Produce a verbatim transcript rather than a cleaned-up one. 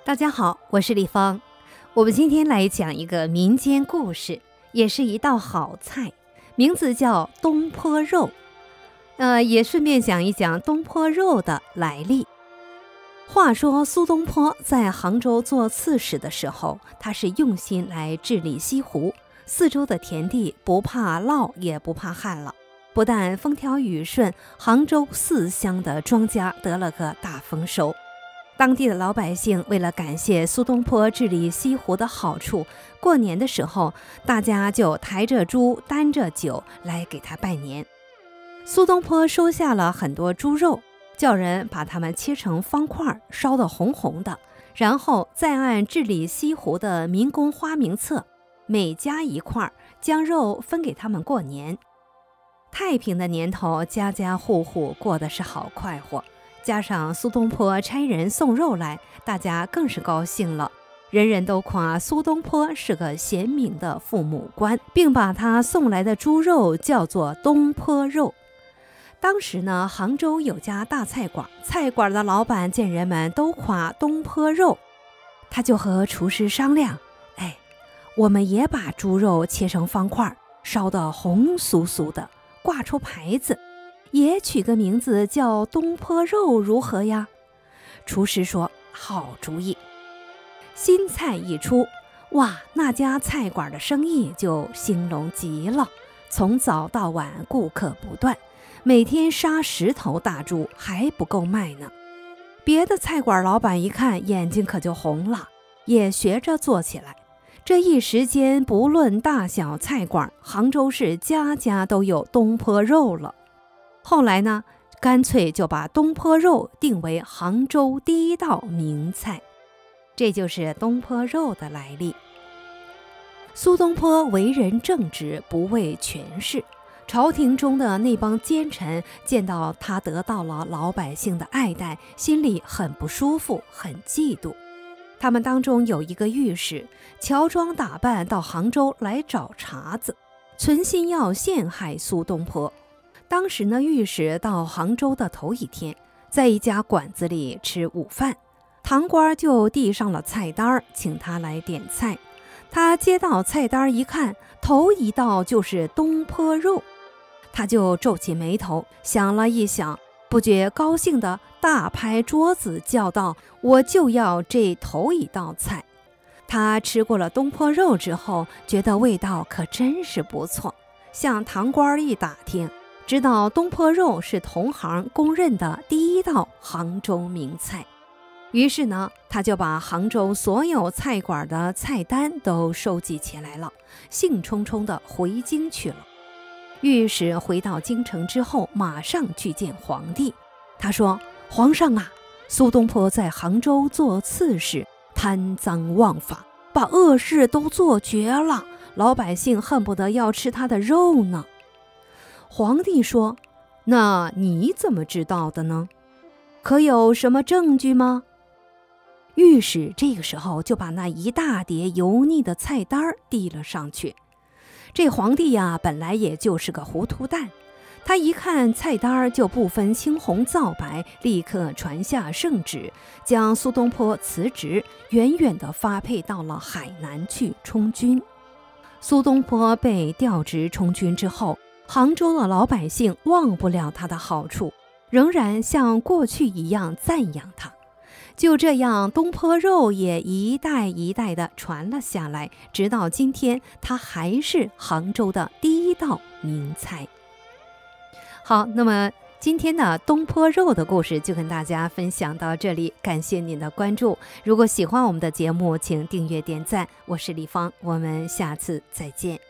大家好，我是丽芳。我们今天来讲一个民间故事，也是一道好菜，名字叫东坡肉。呃，也顺便讲一讲东坡肉的来历。话说苏东坡在杭州做刺史的时候，他是用心来治理西湖，四周的田地不怕涝也不怕旱了，不但风调雨顺，杭州四乡的庄稼得了个大丰收。当地的老百姓为了感谢苏东坡治理西湖的好处，过年的时候大家就抬着猪担着酒来给他拜年。苏东坡收下了很多猪肉，叫人把它们切成方块，烧得红红的，然后再按治理西湖的民工花名册，每家一块，将肉分给他们过年。太平的年头，家家户户过得是好快活，加上苏东坡差人送肉来，大家更是高兴了。人人都夸苏东坡是个贤明的父母官，并把他送来的猪肉叫做东坡肉。当时呢，杭州有家大菜馆，菜馆的老板见人们都夸东坡肉，他就和厨师商量，哎，我们也把猪肉切成方块，烧得红酥酥的，挂出牌子，也取个名字叫东坡肉如何呀？厨师说好主意。新菜一出，哇，那家菜馆的生意就兴隆极了，从早到晚顾客不断，每天杀十头大猪还不够卖呢。别的菜馆老板一看，眼睛可就红了，也学着做起来。这一时间，不论大小菜馆，杭州市家家都有东坡肉了。后来呢，干脆就把东坡肉定为杭州第一道名菜，这就是东坡肉的来历。苏东坡为人正直，不为权势，朝廷中的那帮奸臣见到他得到了老百姓的爱戴，心里很不舒服，很嫉妒。他们当中有一个御史，乔装打扮到杭州来找茬子，存心要陷害苏东坡。当时呢，御史到杭州的头一天，在一家馆子里吃午饭，堂倌就递上了菜单，请他来点菜。他接到菜单一看，头一道就是东坡肉，他就皱起眉头，想了一想，不觉高兴的大拍桌子叫道，我就要这头一道菜。他吃过了东坡肉之后，觉得味道可真是不错，向堂倌一打听，知道东坡肉是同行公认的第一道杭州名菜。于是呢，他就把杭州所有菜馆的菜单都收集起来了，兴冲冲地回京去了。御史回到京城之后，马上去见皇帝。他说，皇上啊，苏东坡在杭州做刺史，贪赃枉法，把恶事都做绝了，老百姓恨不得要吃他的肉呢。皇帝说，那你怎么知道的呢？可有什么证据吗？御史这个时候就把那一大叠油腻的菜单递了上去。这皇帝呀，本来也就是个糊涂蛋，他一看菜单就不分青红皂白，立刻传下圣旨，将苏东坡辞职，远远地发配到了海南去充军。苏东坡被调职充军之后，杭州的老百姓忘不了他的好处，仍然像过去一样赞扬他。就这样，东坡肉也一代一代地传了下来，直到今天，它还是杭州的第一道名菜。好，那么今天的东坡肉的故事就跟大家分享到这里，感谢您的关注。如果喜欢我们的节目，请订阅点赞。我是李芳，我们下次再见。